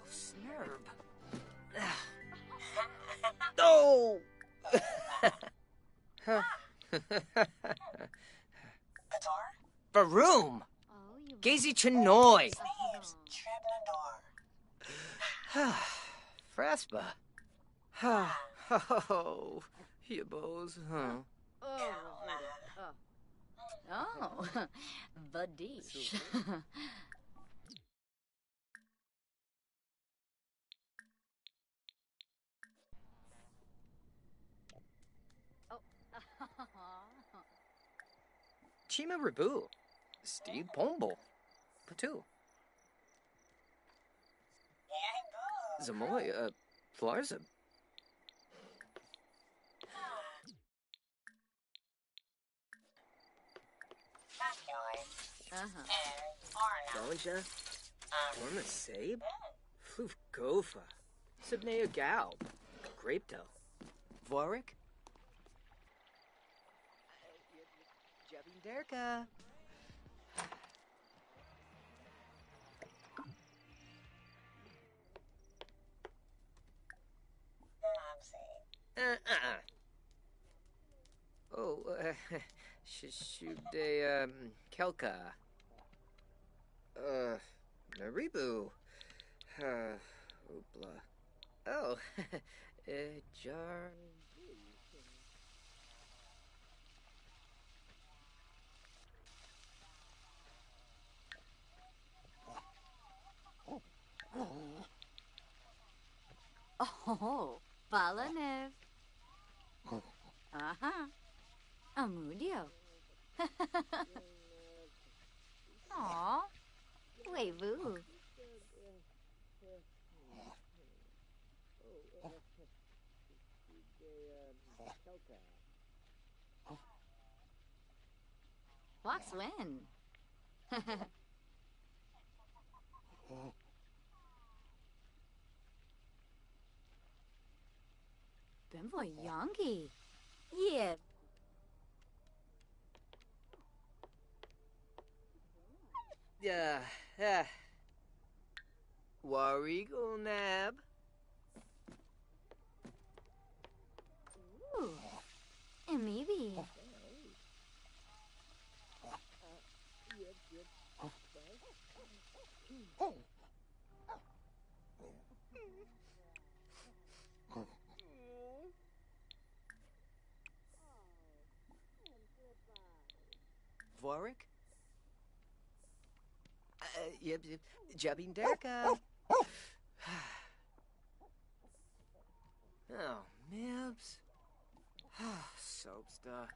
snurb. Oh! Baroom! Gazy Chinoy! Fraspa. Oh, Yabos, huh? Oh, Vadish. Chima Rabu. Steve Pomble. Patu. Zamoy, Flarzab. Donja. Dorma Sabe. Floof Gofa. Sibnea Gal. Grapето. Vorik. Jabin Derka. Oh, Shishude, Kelka. Naribu. Oopla. Oh, Jar. Oh, Balanev. Aha. Amudio. Aw. Wavoo. Fox win. Bimbo Yongi. Yeah. Warigo Nab. Ooh. And maybe. Vorik? Yep, Jabin Derka. Oh, Mibs. Soapsta.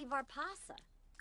Varpasa.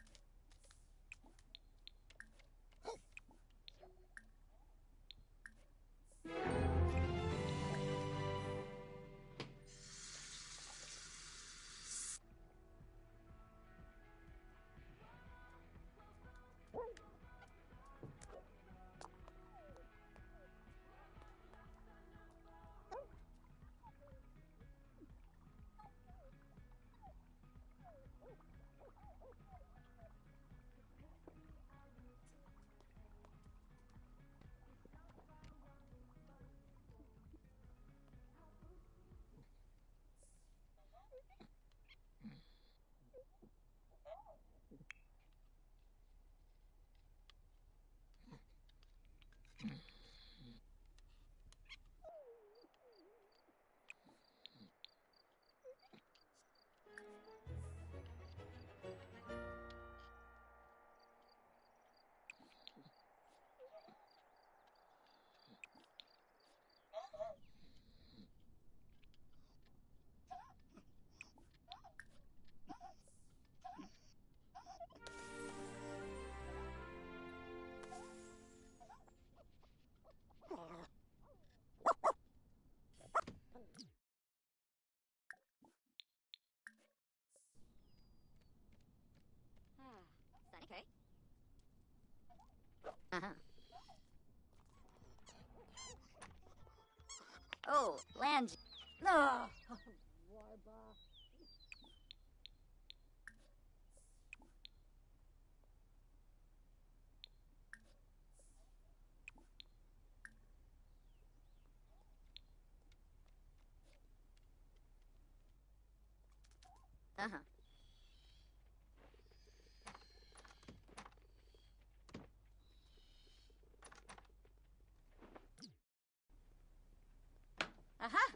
Okay. Uh-huh. Oh, land. No. Uh-huh. Uh-huh.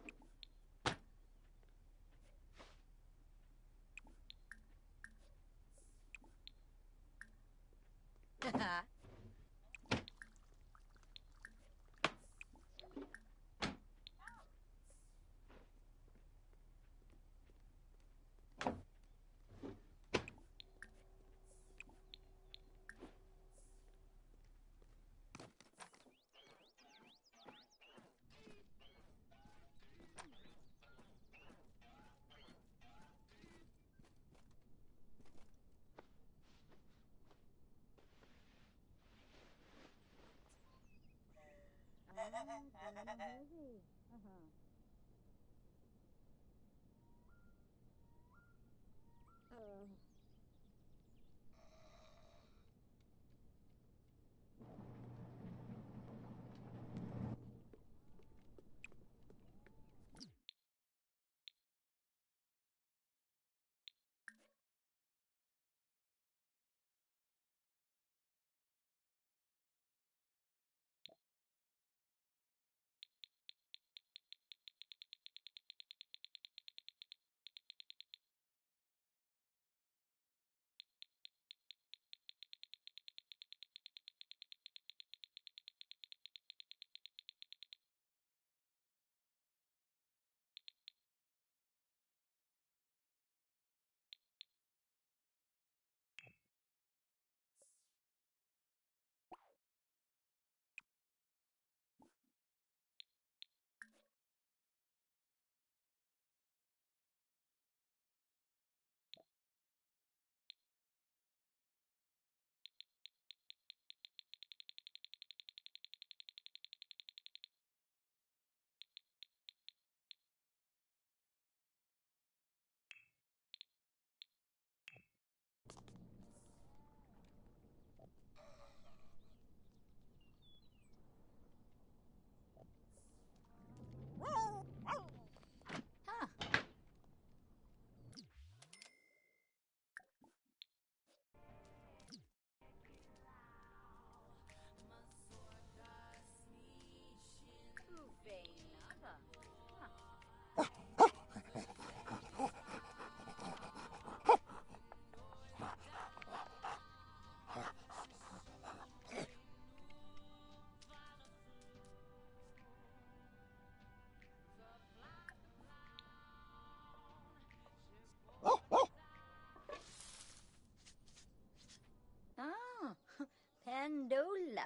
Dola.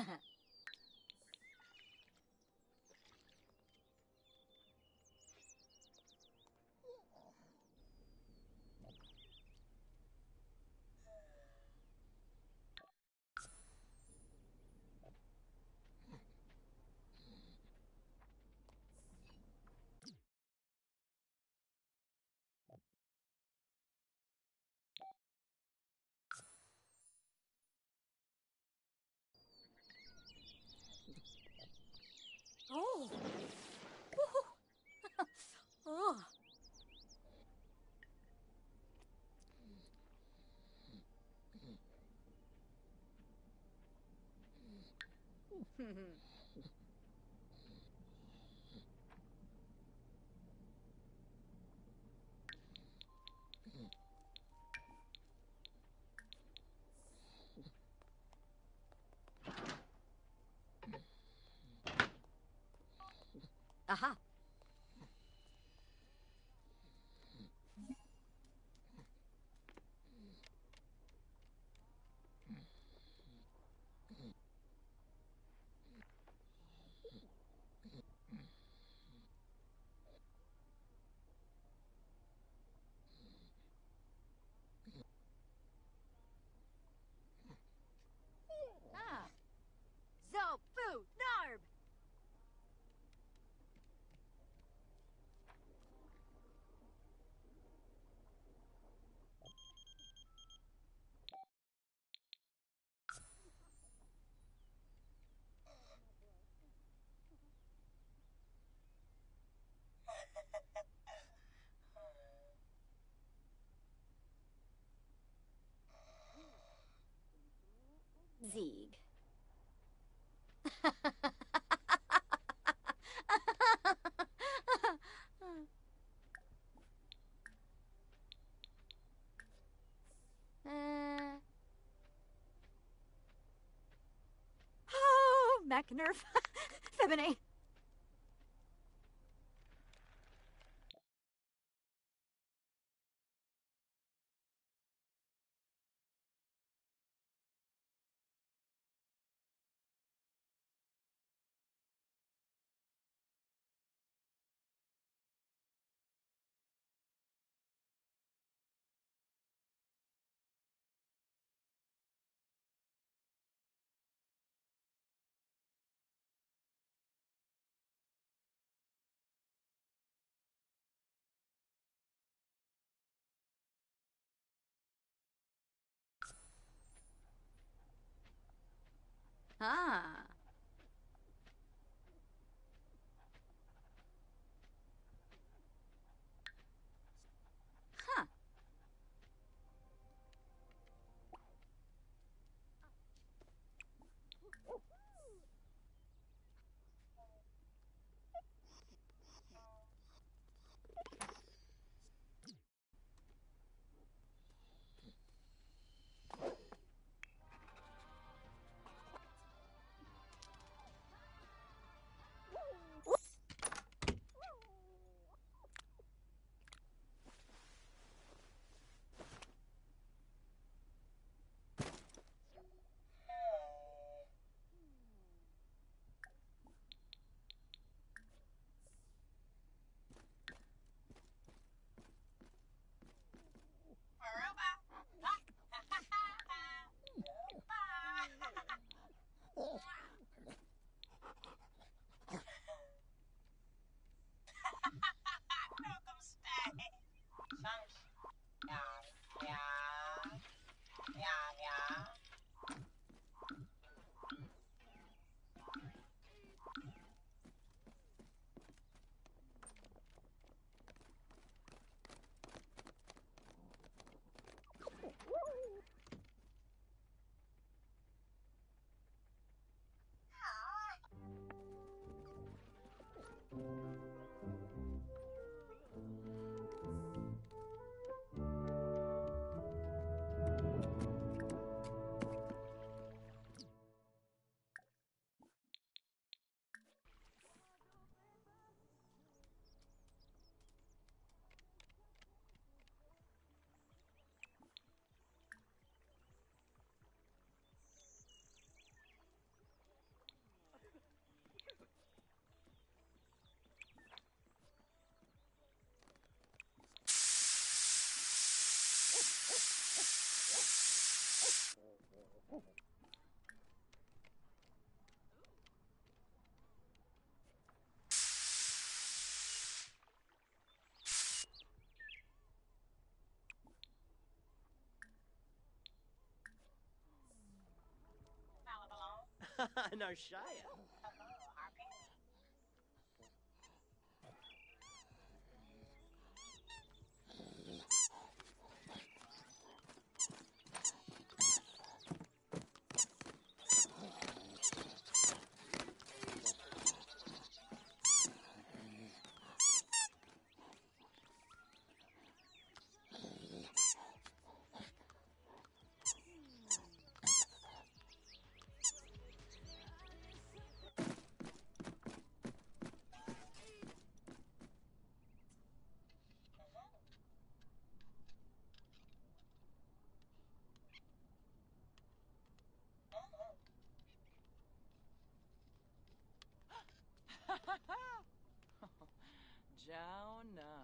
Oh. Oh. Aha. Ah. Zo, fu, narb. Zieg. Oh, Mechnerf. Febine. Ah. Huh. Narshaya. Jauna.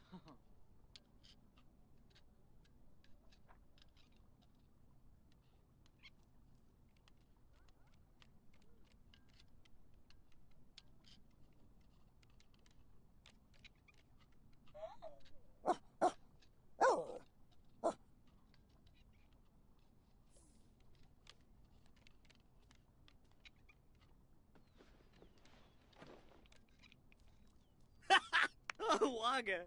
Oh, Waga.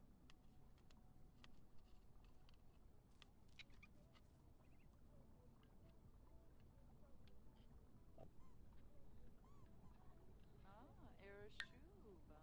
Ah, Erashuba.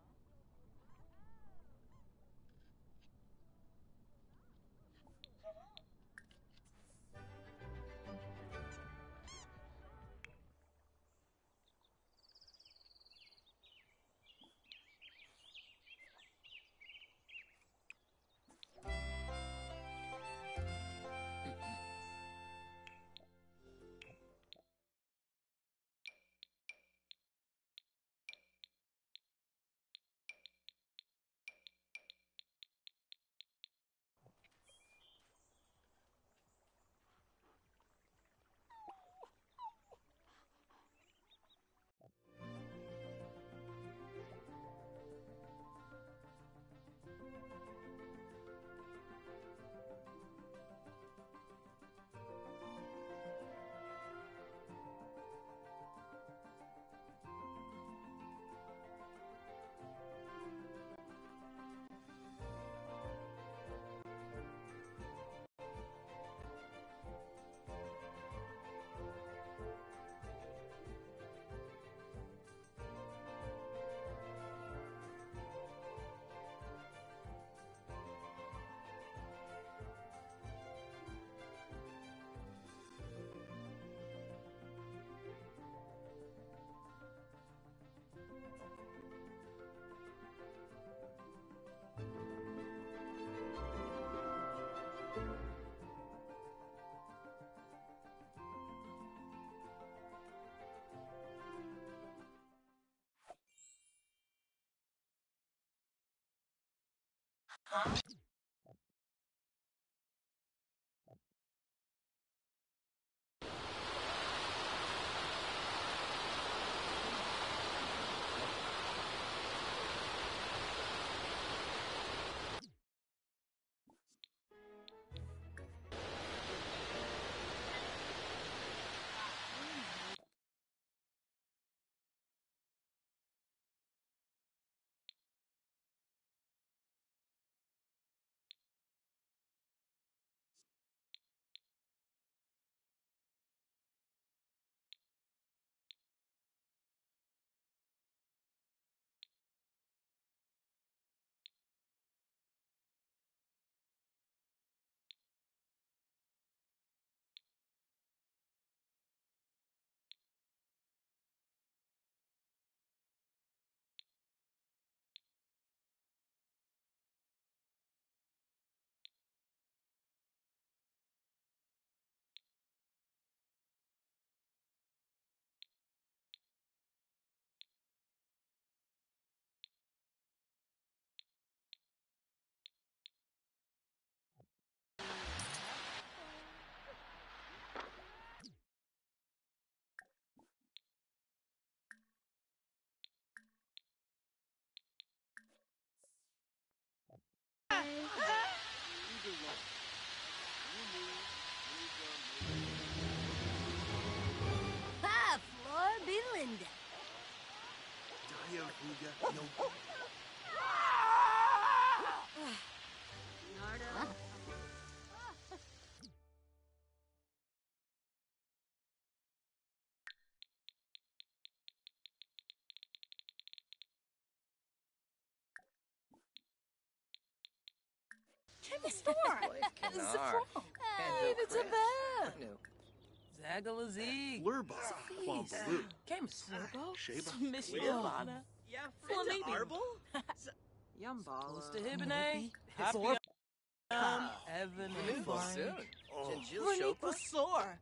Hey, it's a bad. Zagalazig. Lurba, Bombaloo, Camus. Sheba, Mishilana. Yeah, Flamini. Marble? Yumbala. Close to Hibine. Happy Evan. soon. Genjil Ronique Shopa. was sore.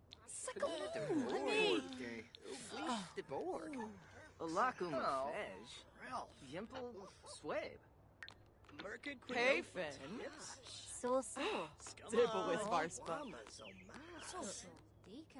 The board. Olakum Fej. Yimple Swabe. Merkid Payfin. Sul Sul. Dibble with Varspa. Dika.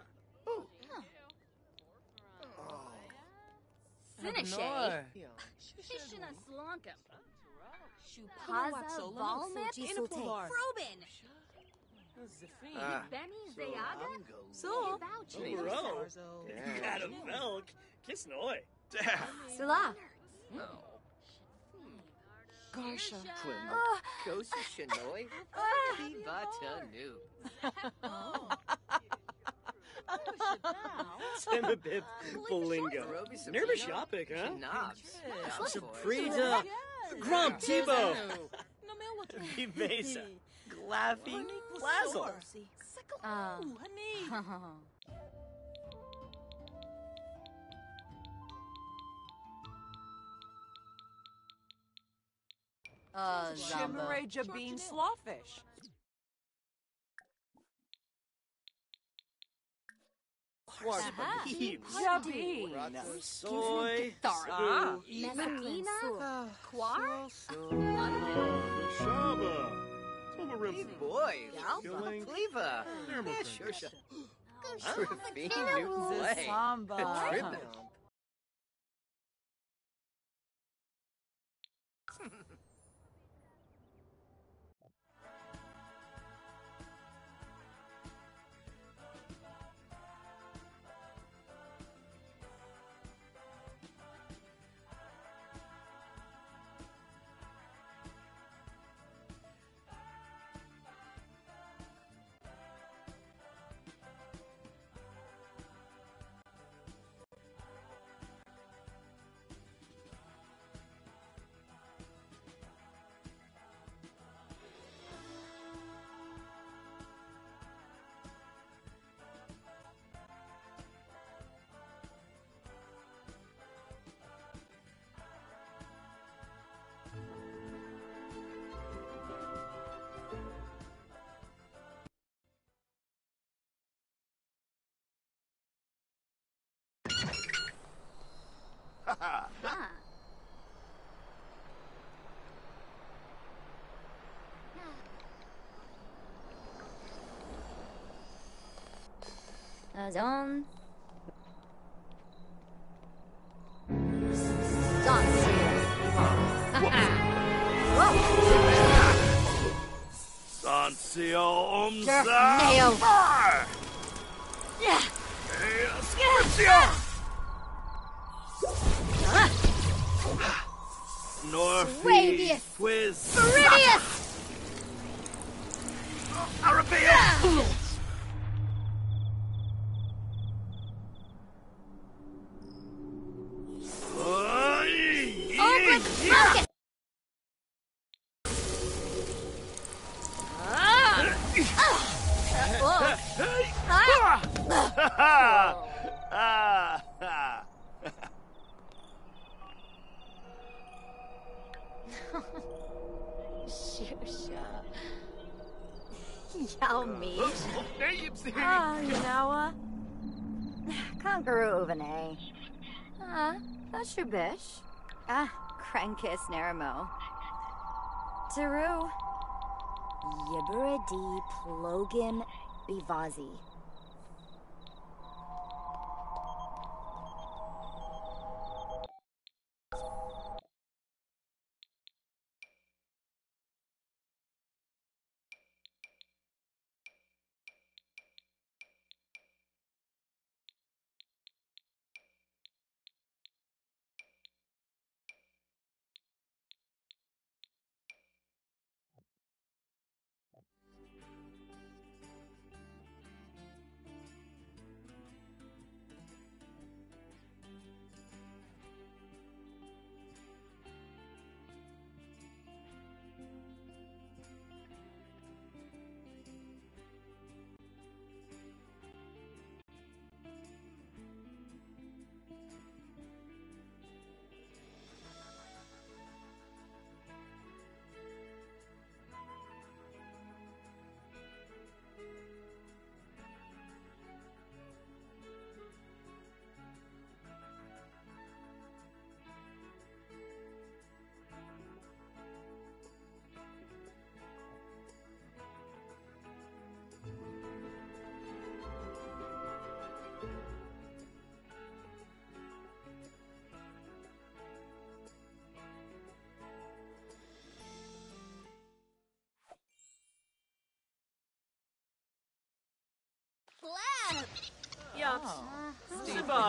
Oh. Finish, Nor. Fishina Slankum. Palawan Shupaza Solomon. Valmip. Jisote. Frobin. Zafin. Ah. Benny Zayaga. So. Bro. Yeah. Got a milk. Kiss Noi. Sula. Garsha. Quim. Kosi Shinoi. Vivata Nu. Timbabib Bolingo. Nerva Shopik, huh? Knobs. Saprita. Grump Tebow. Vivesa. Glaffy. Lazzle. Zamba. Shimmeray Jabin Slawfish. Warbeeb. Jabin. Soy. Ah. Mezzanina. Quar. Shaba, Tomarim, Hey, boy. Killing, Cleva. Nermal, Sure. Rafine new play. Samba. Trippin'. Zon. Sansio Omza, Nail. Yeah. Scorpio, Norfi, Radius. Quiz, Viridius. Arabia, Open Smoke. Shusha. Yao meat. Yawa. Kangaroo Uvene. That's your bish. Krankis Neramo. Teru. Yibberedi Plogin Bivazi.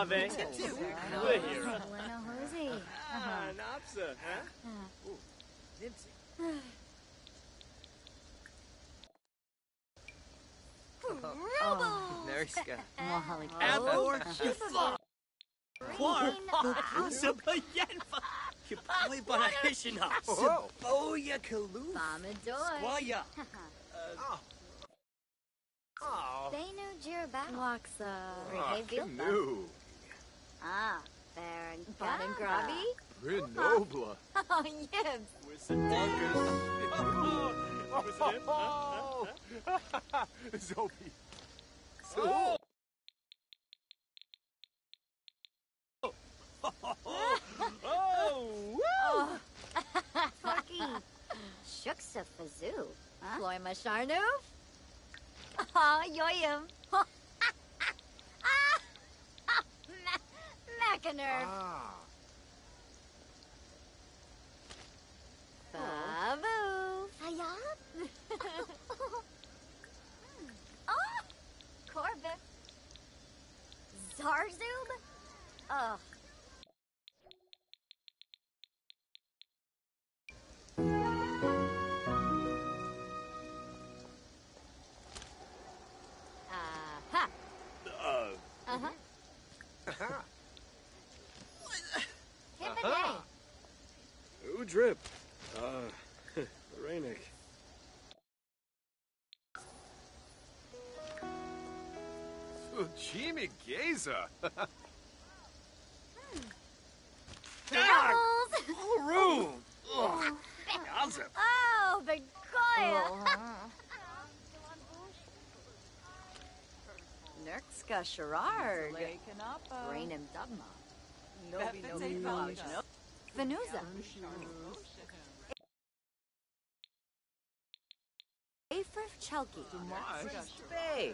Ave. We're here. Bueno, Jose. Ah, Napsa, huh? Nerska. Abor, Shifa. Quar, Sabayanfa. Kipoy Banahishina. Saboya Kaloo. Mamadoi. Squaya. Benu Jiraba. Waxa. Canoe. Ah, Baron Bonangrabi. Renobla. Oh, Yibs. Zopi. Oh, Fucky. Shuksa Fazoo. Floy Masharnoof. Oh, Yoyim. Macanerv. Babu. Hayab. Oh, Corbett. Zarzub. Oh. Aha. Uh-huh. Tiffany. Udrip. Rainick. Jimmy Gaza. Doubles. Room. Gaza. Oh, Begoya. Nerkska Sherard. Rainim Dubma. Venuza. Afrif Chelky. Bay.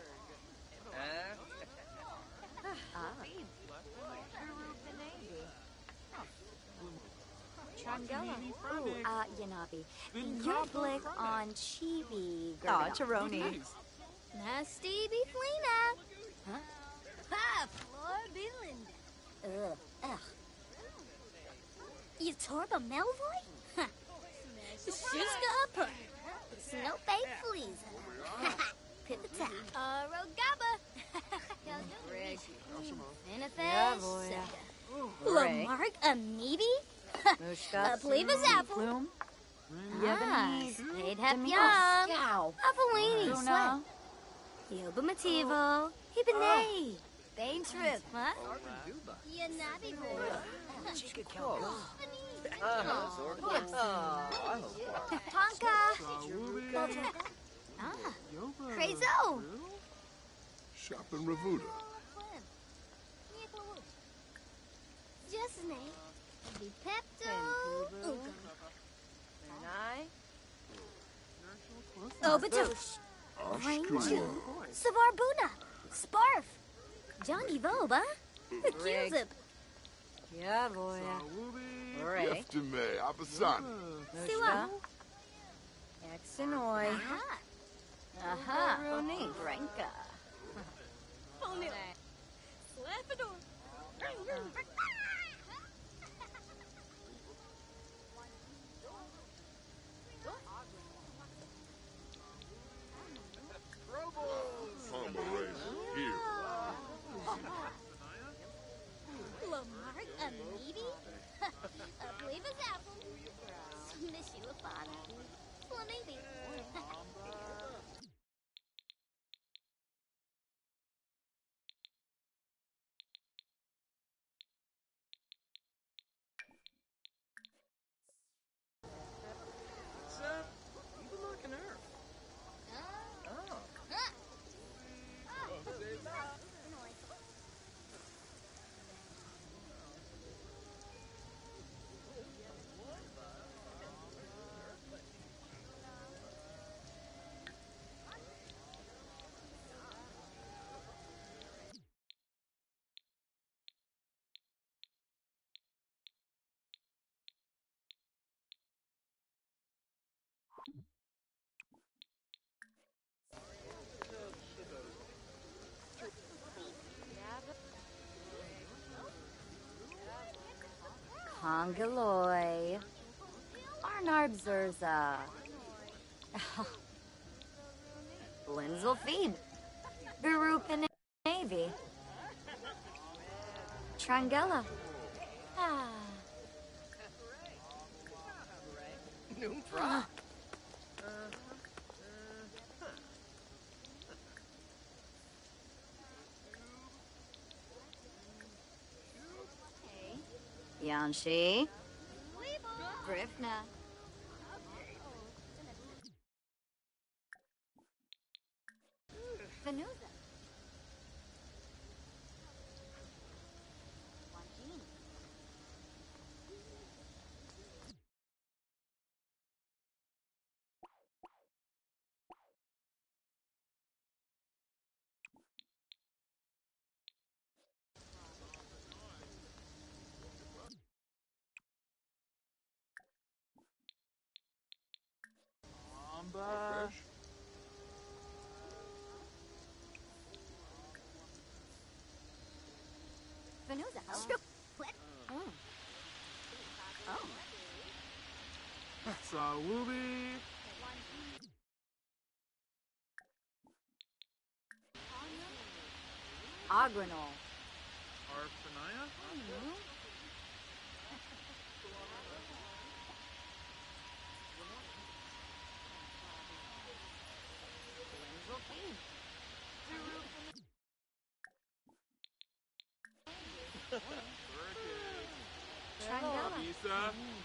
Trangella. Ooh, Yanabi. Your blick on Chibi. Oh, Taroni. Nasty Beeflina. Huh? Ha, Floor Belinda. Ugh. You Torba Melvoy? Huh. Shuska Upper. Snowbake Fleeza. Pipita. Rogaba. Rig. Manifest. Rig. Lamarck Amoebi? Mushka. Pleva's apple. Bloom. Nice. Paid happy young. Scow. Avalini. Luna. Yoba Mativo. Hibine. Bane Trip, huh? Yanabi Tonka. Crazo. Shopping Ravuda. Just name. Pepto. Obatush. Ranger. Savarbuna. Sparf. Johnny Voba. Q-Zip. Yeah, boy. Rig. Yeftime. Abasan. Mushka. Exinoy. Aha. Rooney. Branka. Pomeroy. Here. Lamarck Amoebi. Pleva's apple. Mishy Lafana. Flamingo. Hongaloy. Arnarb Zurza. Linzelfeed. Garupin Navy. Trangella. Ah. Noomfra. Yanshi. Grifna. Venusa. Wanjin. Fresh? Venusa. Sawubi. Agranol. Arfanaya? Trangella. Isa.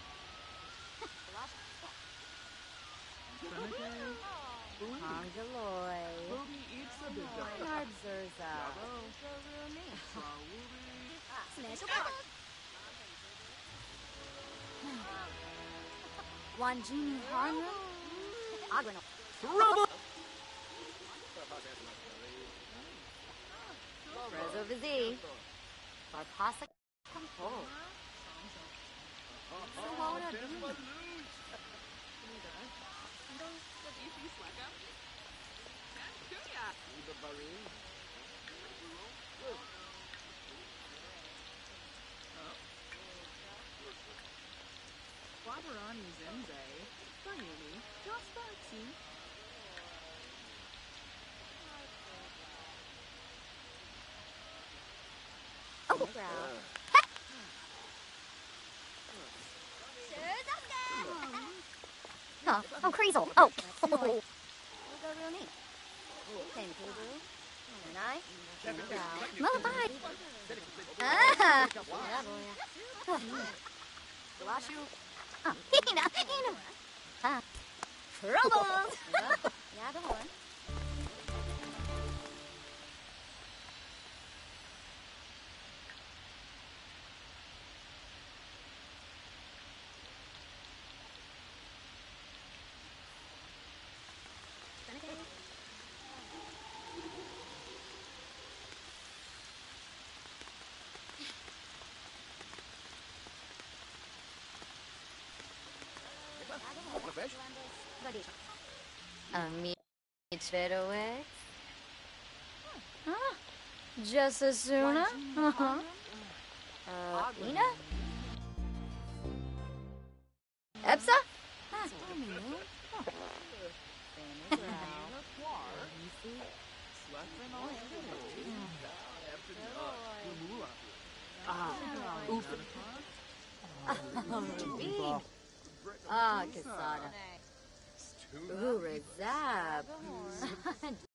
Hongaloy. Arnarb Zurza. Wanjini Harnu. Agranol. Rezo Vizi. Barpasa Compol. Sawara Bean. Wabarani Zenze, Bayuni, Josparti. Oh, brow. Oh, Creasel. Oh. Lullaby. Ah. Oh, Hina. Ah. Troubles. Yeah, the horn. Michverowe. Ah, Jesasuna. Uh-huh. Ina? Epsa? Ah, Casada. Ooh, Razab.